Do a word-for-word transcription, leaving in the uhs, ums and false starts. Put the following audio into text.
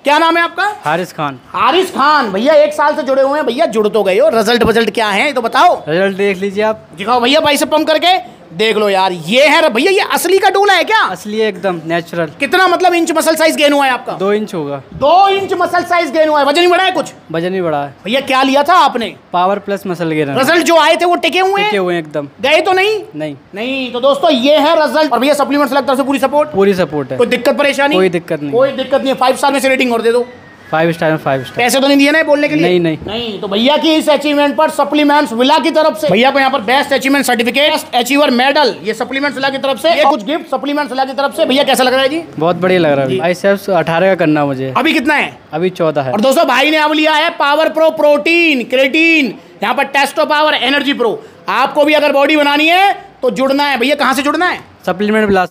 क्या नाम है आपका? हारिस खान। हारिस खान भैया, एक साल से जुड़े हुए हैं भैया, जुड़ तो गए हो, रिजल्ट वजल्ट क्या है तो बताओ। रिजल्ट देख लीजिए आप। दिखाओ भैया, भाई से पंप करके देख लो यार। ये है भैया, ये असली का डोला है क्या? असली है एकदम नेचुरल। कितना मतलब इंच मसल साइज गेन हुआ है आपका? दो इंच होगा। दो इंच मसल साइज गेन हुआ है। वजन ही बढ़ा है कुछ? वजन ही बढ़ा है भैया। क्या लिया था आपने? Power plus muscle gain. Result जो आए थे वो टिके हुए हैं? टिके हुए हैं एकदम। गए तो नहीं? नहीं नहीं। तो दोस्तों ये है रिजल्ट। और भैया सप्लीमेंट्स लगता है पूरी सपोर्ट? पूरी सपोर्ट है। कोई दिक्कत परेशानी? कोई दिक्कत नहीं। कोई दिक्कत नहीं है। फाइव स्टार में से रेटिंग और दे दो। फाइव स्टार में फाइव स्टार। पैसे तो नहीं दिए ना बोलने के लिए? नहीं नहीं नहीं। तो भैया की इस अचीवमेंट पर सप्लीमेंट्स विला की तरफ से भैया को यहाँ पर best achievement certificate, best achiever medal, ये सप्लीमेंट्स विला की तरफ से, ये कुछ गिफ्ट सप्लीमेंट्स विला की तरफ से। भैया कैसा लग रहा है जी? बहुत बढ़िया लग रहा है भाई साहब। अठारह का करना मुझे। अभी कितना है? अभी चौदह है। और दोस्तों भाई ने अब लिया है पावर प्रो प्रोटीन क्रेटीन, यहाँ पर टेस्टो पावर एनर्जी प्रो। आपको भी अगर बॉडी बनानी है तो जुड़ना है भैया। कहाँ से जुड़ना है? Supplement villa.